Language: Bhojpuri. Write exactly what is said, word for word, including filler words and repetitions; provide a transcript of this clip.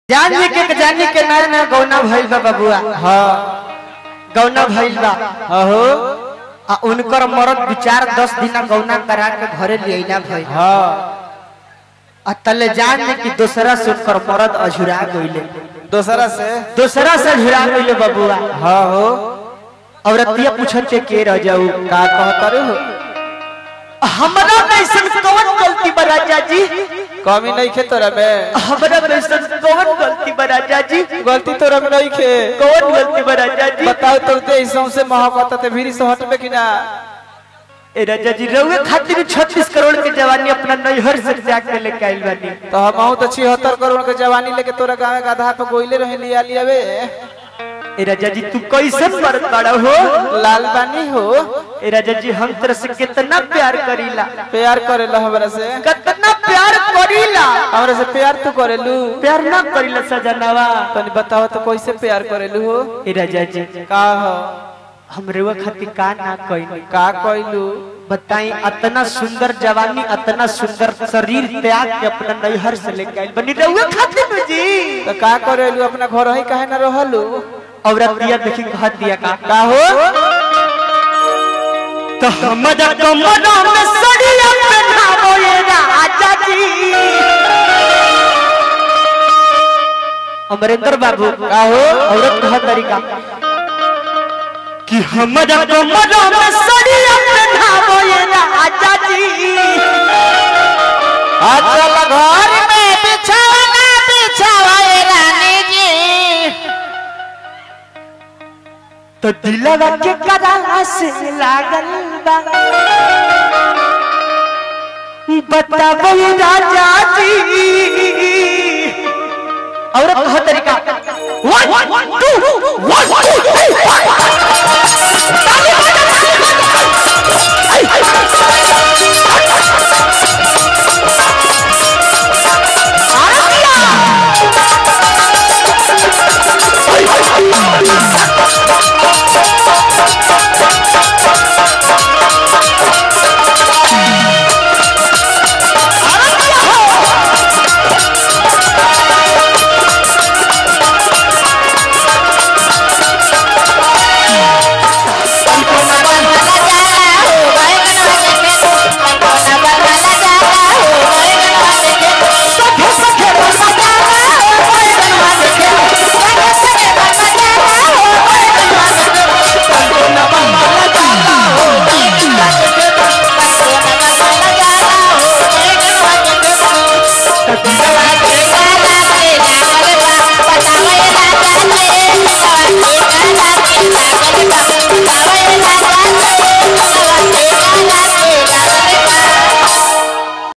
जानी के जानी के ना ना गौना भइल बा बबुआ। हां गौना भइल बा। हो आ उनकर मरद विचार दस दिन गौना करा के घरे लियना भई। हां आ तले जान ने कि दूसरा से उनकर मरद अझुरा गइले। दूसरा से दूसरा से अझुरा गइले बबुआ। हां हो औरतिया पूछते के रह जाऊ का कहत रे हो हमरा कैसन कौन गलती बा राजा जी? कमी नहीं खे तोरा में। हमरा कैसन कौन गलती बा राजा जी? गलती तोरा में नहीं खे। कौन गलती बा राजा जी? बताओ तो ते इसों से मोहब्बत ते भीरी से हटबे कि ना? ए राजा जी रउए खातिर छत्तीस करोड़ के जवानी अपना नैहर से त्याग के लेके आइल बानी। तो हमहु तो छिहत्तर करोड़ के जवानी लेके तोरा गांव के आधार पे गोइले रहे लिया लियावे। ए राजा जी तू कैसन मर्द बड़ा हो? लाल बानी हो। ए राजा जी हम तेरे से कितना प्यार करीला। प्यार करेला हमरा से? कितना प्यार करीला। हमरा से प्यार तू करेलू? प्यार ना करीला सजनावा। तनी बताओ तो कैसे प्यार करेलू हो? ए राजा जी का हो हमरे वो खातिर का ना कइनी का कइलू बताई? इतना सुंदर जवानी इतना सुंदर शरीर त्याग के अपना नैहर से लेके आइल बनी रउए खातिर जी। तो का करेलू अपना घर ही काहे ना रहलू? औरतिया देखी कह दिया का का हो तो हमरा कमरा में सड़िया पहनावो ये राजा जी। अमरेंद्र बाबू का हो औरत कह तरीका कि हमरा कमरा में सड़िया पहनावो ये राजा जी। अचल घर में बिछाना बिछावा ये रानी जी। तो दिलवा के करा से लागल बा बताबो राजा जी। और कह तरीका वन टू वन टू